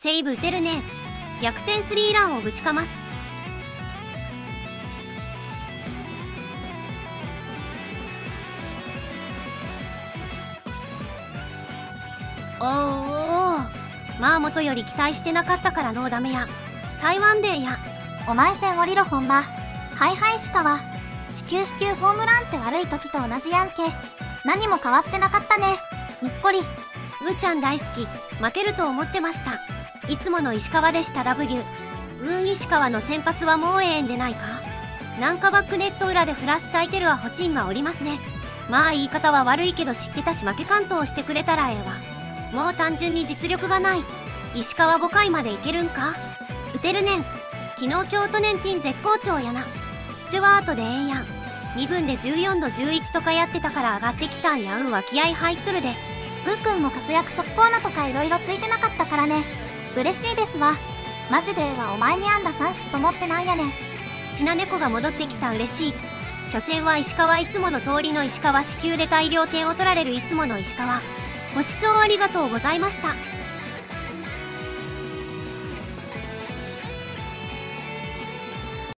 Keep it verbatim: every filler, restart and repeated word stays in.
セーブ打てるね。逆転スリーランをぶちかます。おーおー、まあ元より期待してなかったからのうダメや。台湾デーや。 お前線降りろ本場。はいはい石川。始球式球ホームランって悪い時と同じやんけ。何も変わってなかったね。にっこり。 うーちゃん大好き。負けると思ってました。いつもの石川でした W。うーん石川の先発はもうええんでないか。なんかバックネット裏でフラス焚いてるわホチンがおりますね。まあ言い方は悪いけど知ってたし負け関東してくれたらええわ。もう単純に実力がない。石川ごかいまでいけるんか。打てるねん。昨日京都年金絶好調やな。スチュワートでええやん。にぶんでじゅうよんどじゅういちとかやってたから上がってきたんや。うんは気合入っとるで。 うーくんも活躍速攻なとかいろいろついてなかったからね。嬉しいですわ。マジではお前に安打さんしつと思ってなんやねん。 ちな猫が戻ってきた嬉しい。初戦は石川いつもの通りの石川、四球で大量点を取られるいつもの石川。ご視聴ありがとうございました。